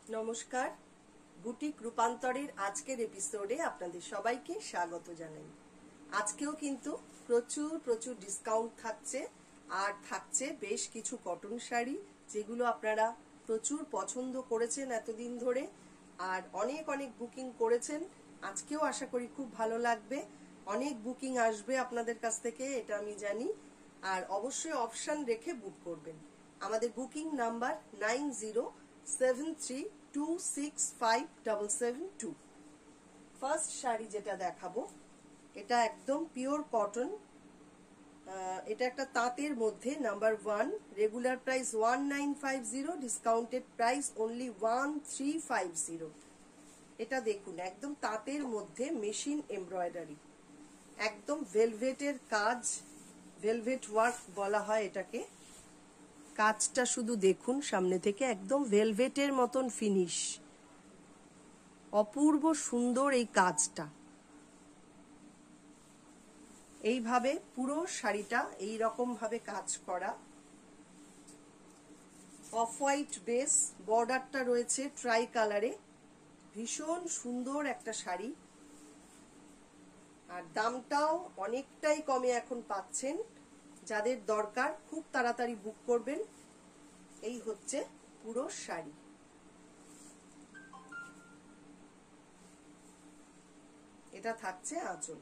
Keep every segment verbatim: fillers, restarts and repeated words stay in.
নমস্কার, বুটিক রূপান্তরের আজকের এপিসোডে আপনাদের সবাইকে স্বাগত জানাই। আজকেও কিন্তু প্রচুর প্রচুর ডিসকাউন্ট থাকছে, আর থাকছে বেশ কিছু কটন শাড়ি যেগুলো আপনারা প্রচুর পছন্দ করেছেন এতদিন ধরে, আর অনেক অনেক বুকিং করেছেন। আজকেও আশা করি খুব ভালো লাগবে। অনেক বুকিং আসবে আপনাদের কাছ থেকে, এটা আমি জানি। আর অবশ্যই অপশন রেখে বুক করবেন। আমাদের booking number nine zero seven three two six five double seven two. First sari যেটা দেখাবো, এটা একদম পিওর কটন। এটা একটা তাঁতের মধ্যে number one. Regular price one nine five zero, discounted price only one three five zero. এটা দেখুন, একদম তাঁতের মধ্যে মেশিন এমব্রয়ডারি, একদম ভেলভেটের কাজ, ভেলভেট ওয়ার্ক বলা হয় এটাকে। কাজটা শুধু দেখুন সামনে থেকে, একদম ভেলভেটের মতন ফিনিশ, অপূর্ব সুন্দর এই কাজটা। এইভাবে পুরো শাড়িটা এই রকম ভাবে কাজ করা, অফ হোয়াইট বেস, বর্ডারটা রয়েছে ট্রাই কালারে। ভীষণ সুন্দর একটা শাড়ি, আর দামটাও অনেকটাই কমে এখন পাচ্ছেন। যাদের দরকার খুব তাড়াতাড়ি বুক করবেন। এই হচ্ছে পুরো শাড়ি। এটা থাকছে আঁচল।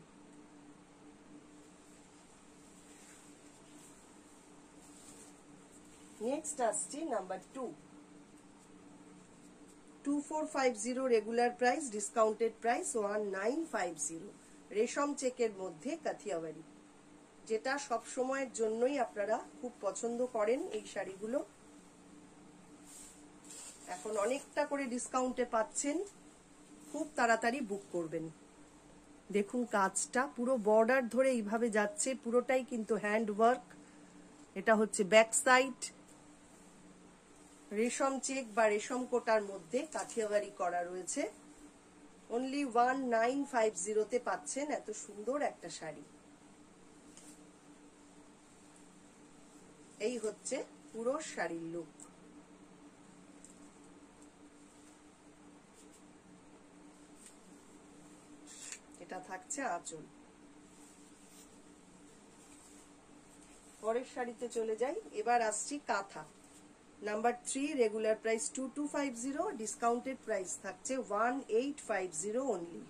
নেক্সট আসছি number two. Two four five zero regular price, discounted price one nine five zero. রেশম চেকের মধ্যে কাথিয়াওয়ারি, যেটা সব সময়ের জন্যই আপনারা খুব পছন্দ করেন এই শাড়িগুলো। এখন অনেকটা করে ডিসকাউন্টে পাচ্ছেন, খুব তাড়াতাড়ি বুক করবেন। দেখুন কাজটা পুরো বর্ডার ধরে এইভাবে যাচ্ছে, পুরোটাই কিন্তু হ্যান্ড ওয়ার্ক। এটা হচ্ছে ব্যাক সাইড, রেশম চেক বা রেশম কোটার মধ্যে কাঠিয়াবাড়ি করা রয়েছে। অনলি ওয়ান নাইন ফাইভ জিরোতে পাচ্ছেন এত সুন্দর একটা শাড়ি। এই হচ্ছে পুরো শাড়ির লুক। এটা থাকছে আঁচল। পরের শাড়িতে চলে যাই। এবার আসছি কাঁথা। Number three, regular price two two five zero, discounted price থাকছে one eight five zero only.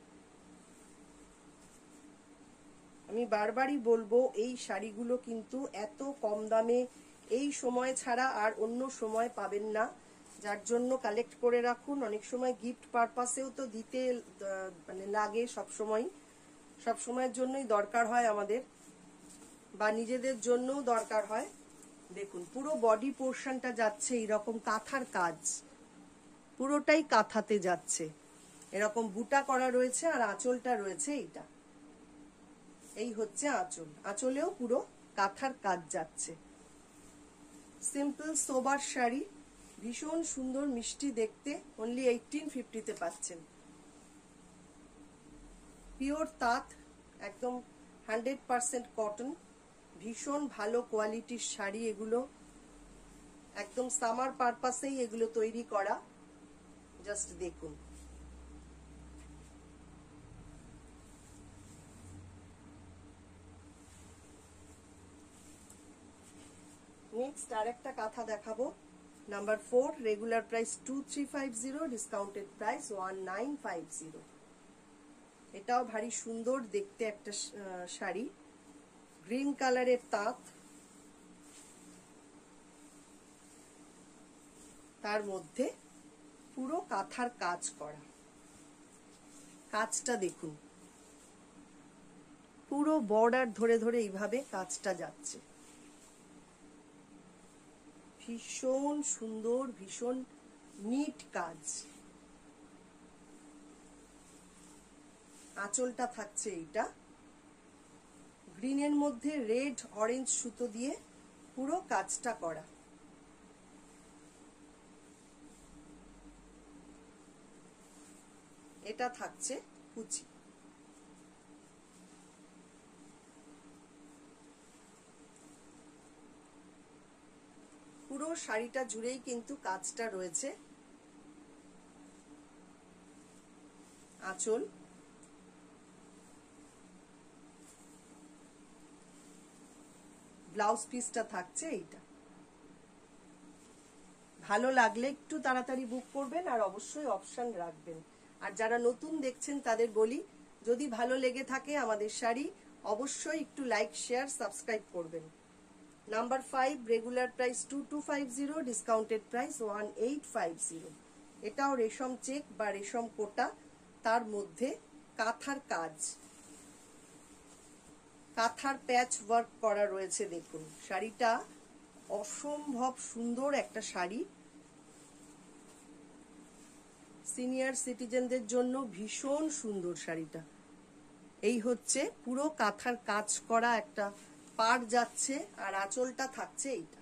আমি বারবারই বলবো, এই শাড়িগুলো কিন্তু এত কম দামে এই সময় ছাড়া আর অন্য সময় পাবেন না। যার জন্য কালেক্ট করে রাখুন। অনেক সময় গিফট পারপাসেও তো দিতে মানে লাগে, সব সময় সব সময়ের জন্যই দরকার হয় আমাদের, বা নিজেদের জন্যও দরকার হয়। দেখুন পুরো বডি পোর্শনটা যাচ্ছে এইরকম কাঁথার কাজ, পুরোটাই কাঁথাতে যাচ্ছে। এরকম বুটা করা রয়েছে, আর আঁচলটা রয়েছে এইটা। এই হচ্ছে আঁচল। আঁচলেও পুরো কাঁথার কাজ যাচ্ছে। সিম্পল সোবার শাড়ি, ভীষণ সুন্দর মিষ্টি দেখতে। অনলি এইটিন ফিফটিতে পাচ্ছেন। পিওর তাঁত, একদম হান্ড্রেড পার্সেন্ট কটন, ভীষণ ভালো কোয়ালিটির শাড়ি এগুলো। একদম সামার পারপাসেই এগুলো তৈরি করা। জাস্ট দেখুন। নেক্সট আরেকটা কাঁথা দেখাবো। Number four, regular price two three five zero, discounted price one nine five zero. এটাও ভারী সুন্দর দেখতে একটা শাড়ি, গ্রিন কালারের তাঁত, তার মধ্যে পুরো কাঁথার কাজ করা। কাজটা দেখুন, পুরো বর্ডার ধরে ধরে এইভাবে কাজটা যাচ্ছে। ভীষণ সুন্দর, ভীষণ নিট কাজ। আঁচলটা থাকছে এইটা, গ্রিনের মধ্যে রেড অরেঞ্জ সুতো দিয়ে পুরো কাজটা করা। এটা থাকছে কুচি। পুরো শাড়িটা জুড়েই কিন্তু কাজটা রয়েছে। আঁচল, ব্লাউজ পিসটা থাকছে এইটা। ভালো লাগলে একটু তাড়াতাড়ি বুক করবেন আর অবশ্যই অপশন রাখবেন। আর যারা নতুন দেখছেন তাদের বলি, যদি ভালো লেগে থাকে আমাদের শাড়ি অবশ্যই একটু লাইক শেয়ার সাবস্ক্রাইব করবেন। Number five, regular price two two five zero, discounted price one eight five zero. এটাও রেশম চেক বা রেশম কোটা, তার মধ্যে কাঁথার কাজ, কাঁথার প্যাচ ওয়ার্ক করা রয়েছে। দেখুন শাড়িটা অসম্ভব সুন্দর একটা শাড়ি, সিনিয়র সিটিজেনদের জন্য ভীষণ সুন্দর শাড়িটা। এই হচ্ছে পুরো কাঁথার কাজ করা একটা পাড় যাচ্ছে, আর আঁচলটা থাকছে এইটা।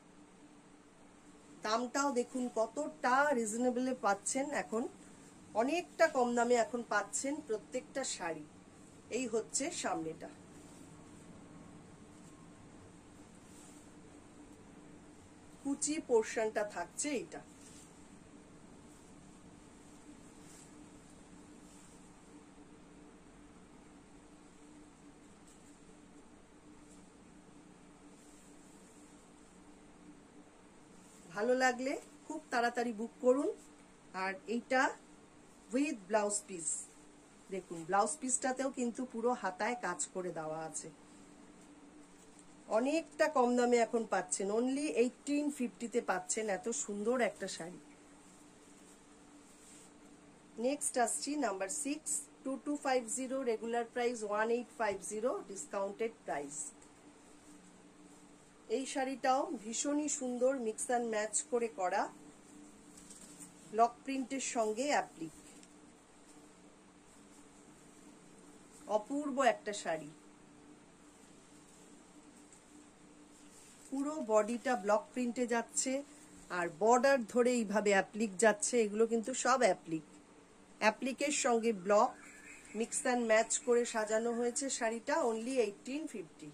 দামটাও দেখুন কতটা রিজনেবলে পাচ্ছেন, এখন অনেকটা কম দামে এখন পাচ্ছেন প্রত্যেকটা শাড়ি। এই হচ্ছে সামনেটা। কুচি পোর্শনটা থাকছে এইটা। ভালো লাগলে খুব তাড়াতাড়ি বুক করুন। আর এইটা উইথ ব্লাউজ পিস, দেখুন ব্লাউজ পিসটাতেও কিন্তু পুরো হাতায় কাজ করে দেওয়া আছে। অনেকটা কম দামে এখন পাচ্ছেন, অনলি এইটিন ফিফটিতে পাচ্ছেন এত সুন্দর একটা শাড়ি। নেক্সট আসছি number six, two two five zero, regular price one eight five zero, discounted price. এই শাড়িটাও ভীষণই সুন্দর, মিক্স অ্যান্ড ম্যাচ করে করা, ব্লক প্রিন্টের সঙ্গে অ্যাপ্লিক। অপূর্ব একটা শাড়ি, পুরো বডিটা ব্লক প্রিন্টে যাচ্ছে, আর বর্ডার ধরে এইভাবে অ্যাপ্লিক যাচ্ছে। এগুলো কিন্তু সব অ্যাপ্লিক, অ্যাপ্লিকের সঙ্গে ব্লক মিক্স অ্যান্ড ম্যাচ করে সাজানো হয়েছে শাড়িটা, অনলি এইটিন ফিফটি।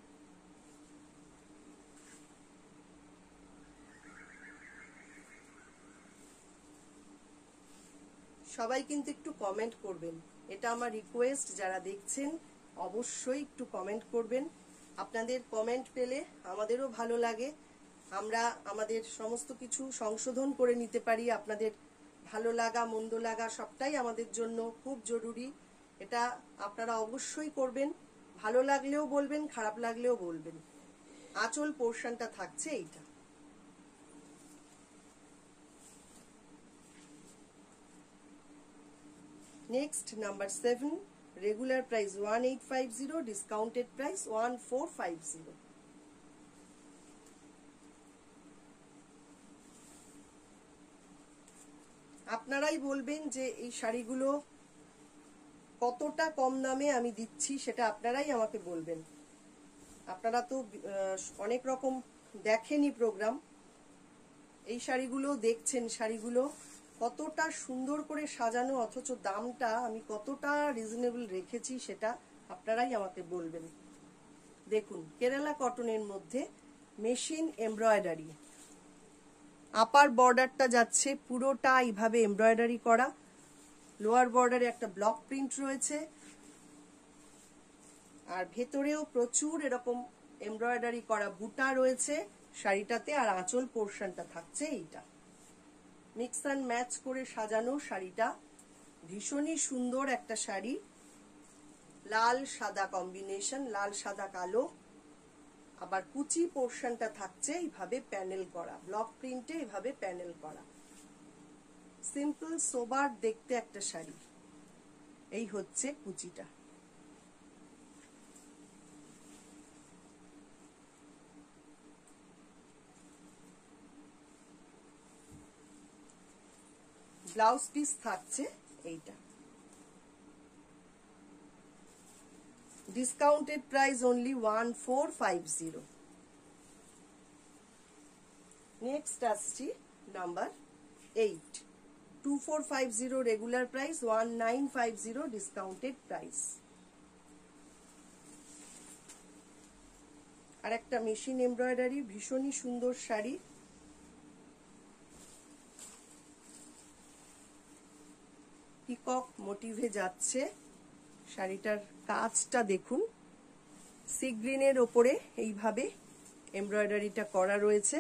সবাই কিন্তু একটু কমেন্ট করবেন, এটা আমার রিকোয়েস্ট। যারা দেখছেন অবশ্যই একটু কমেন্ট করবেন। আপনাদের কমেন্ট পেলে আমাদেরও ভালো লাগে, আমরা আমাদের সমস্ত কিছু সংশোধন করে নিতে পারি। আপনাদের ভালো লাগা মন্দ লাগা সবটাই আমাদের জন্য খুব জরুরি, এটা আপনারা অবশ্যই করবেন। ভালো লাগলেও বলবেন, খারাপ লাগলেও বলবেন। আঁচল পোর্শনটা থাকছে এইটা। Next number seven, regular price one eight five zero, discounted price one four five zero. আপনারাই বলবেন যে এই শাড়িগুলো কতটা কম দামে আমি দিচ্ছি, সেটা আপনারাই আমাকে বলবেন। আপনারা তো অনেক রকম দেখেনি প্রোগ্রাম, এই শাড়িগুলো দেখছেন, শাড়িগুলো কতটা সুন্দর করে সাজানো, অথচ দামটা আমি কতটা রিজনেবল রেখেছি সেটা আপনারাই আমাকে বলবেন। দেখুন কেরালা কটনের মধ্যে মেশিন এমব্রয়ডারি, আপার বর্ডারটা যাচ্ছে পুরোটা এইভাবে এমব্রয়ডারি করা, লোয়ার বর্ডারে একটা ব্লক প্রিন্ট রয়েছে, আর ভেতরেও প্রচুর এরকম এমব্রয়ডারি করা বুটা রয়েছে শাড়িটাতে। আর আঁচল পোর্শনটা থাকছে এইটা, মিক্স অ্যান্ড ম্যাচ করে সাজানো শাড়িটা। ভীষণই সুন্দর একটা শাড়ি, লাল সাদা কম্বিনেশন, লাল সাদা কালো। আবার কুচি পোর্শনটা থাকছে এইভাবে প্যানেল করা, ব্লক প্রিন্টে এইভাবে প্যানেল করা। সিম্পল সোবার দেখতে একটা শাড়ি। এই হচ্ছে কুচিটা। ব্লাউজ পিস থাকছে এইটা। Discounted price only one four five zero. Next আসছি number eight, two four five zero, regular price one nine five zero, discounted price. আর একটা মেশিন এমব্রয়ডারি, ভীষণই সুন্দর শাড়ি। পিকক মোটিভে যাচ্ছে। শাড়িটার কাজটা দেখুন, সি গ্রিনের ওপরে এইভাবে এমব্রয়ডারিটা করা রয়েছে।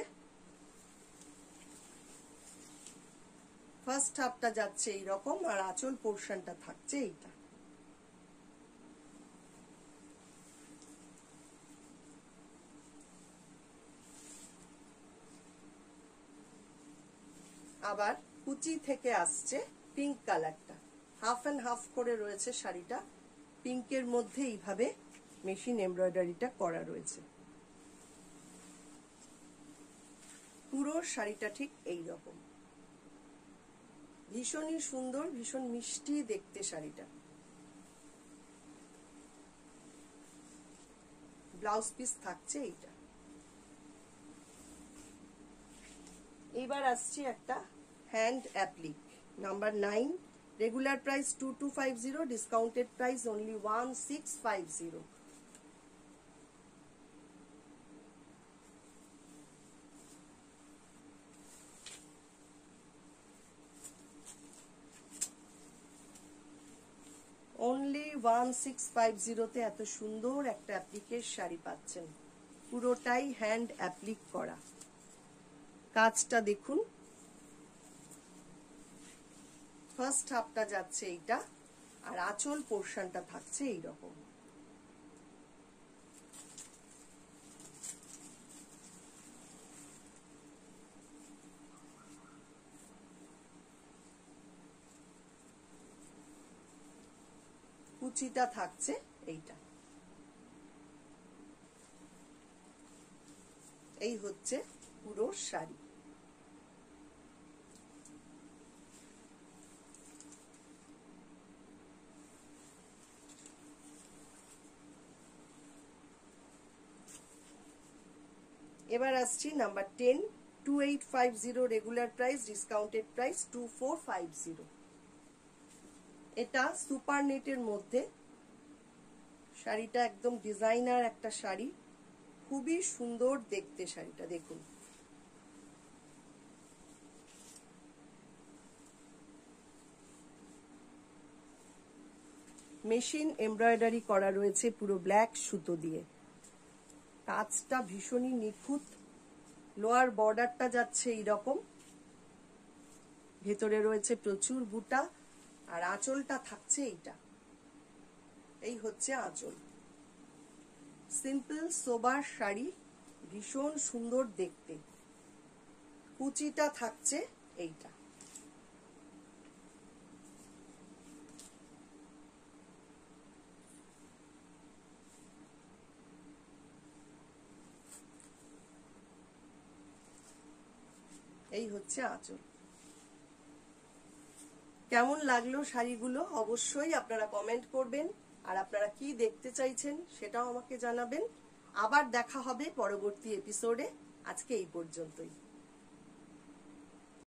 ফার্স্ট হাফটা যাচ্ছে এইরকম, আর আঁচল পোর্শনটা থাকছে এইটা। আবার কুচি থেকে আসছে পিঙ্ক কালারটা, হাফ অ্যান্ড হাফ করে রয়েছে শাড়িটা। পিঙ্কের মধ্যে এইভাবে মেশিন এমব্রয়ডারিটা করা রয়েছে। পুরো শাড়িটা ঠিক এই রকম, ভীষণই সুন্দর, ভীষণ মিষ্টি দেখতে শাড়িটা। ব্লাউজ পিস থাকছে এইটা। এবার আসছি একটা hand applique number nine, regular price two two five zero, discounted price only one six five zero. Only one six five জিরোতে এত সুন্দর একটা অ্যাপ্লিকের শাড়ি পাচ্ছেন, পুরোটাই হ্যান্ড অ্যাপ্লিক করা। কাজটা দেখুন, ফার্স্ট হাফটা যাচ্ছে এইটা, আর আঁচল পোর্শনটা থাকছে এইরকম। কুচিটা থাকছে এইটা। এই হচ্ছে পুরো শাড়ি। এবার আসছি number ten, two eight five zero, regular price, discounted price two four five zero. এটা সুপার নেটের মধ্যে শাড়িটা, একদম ডিজাইনার একটা শাড়ি, খুবই সুন্দর দেখতে শাড়িটা দেখুন। মেশিন এমব্রয়ডারি করা রয়েছে পুরো ব্ল্যাক সুতো দিয়ে। কাজটা ভীষণই নিখুঁত। লোয়ার বর্ডারটা যাচ্ছে এইরকম, ভেতরে রয়েছে প্রচুর বুটা, আর আঁচলটা থাকছে এইটা। এই হচ্ছে আঁচল। সিম্পল সোবার শাড়ি, ভীষণ সুন্দর দেখতে। কুচিটা থাকছে এইটা। এই হচ্ছে আঁচল। কেমন লাগলো শাড়িগুলো অবশ্যই আপনারা কমেন্ট করবেন, আর আপনারা কি দেখতে চাইছেন সেটাও আমাকে জানাবেন। আবার দেখা হবে পরবর্তী এপিসোডে। আজকে এই পর্যন্তই।